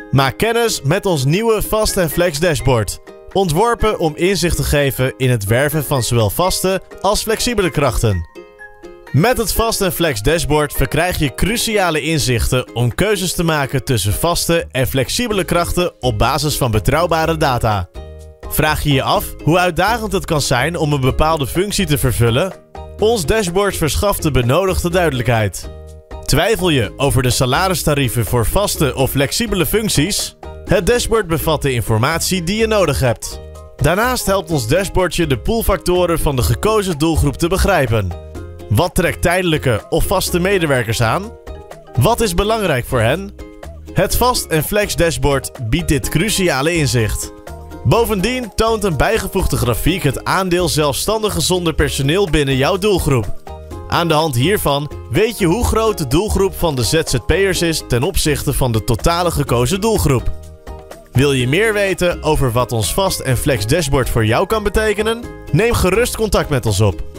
Maak kennis met ons nieuwe Fast & Flex dashboard. Ontworpen om inzicht te geven in het werven van zowel vaste als flexibele krachten. Met het Fast & Flex dashboard verkrijg je cruciale inzichten om keuzes te maken tussen vaste en flexibele krachten op basis van betrouwbare data. Vraag je je af hoe uitdagend het kan zijn om een bepaalde functie te vervullen? Ons dashboard verschaft de benodigde duidelijkheid. Twijfel je over de salaristarieven voor vaste of flexibele functies? Het dashboard bevat de informatie die je nodig hebt. Daarnaast helpt ons dashboard je de poolfactoren van de gekozen doelgroep te begrijpen. Wat trekt tijdelijke of vaste medewerkers aan? Wat is belangrijk voor hen? Het Fast & Flex dashboard biedt dit cruciale inzicht. Bovendien toont een bijgevoegde grafiek het aandeel zelfstandigen zonder personeel binnen jouw doelgroep. Aan de hand hiervan weet je hoe groot de doelgroep van de ZZP'ers is ten opzichte van de totale gekozen doelgroep. Wil je meer weten over wat ons Fast & Flex dashboard voor jou kan betekenen? Neem gerust contact met ons op.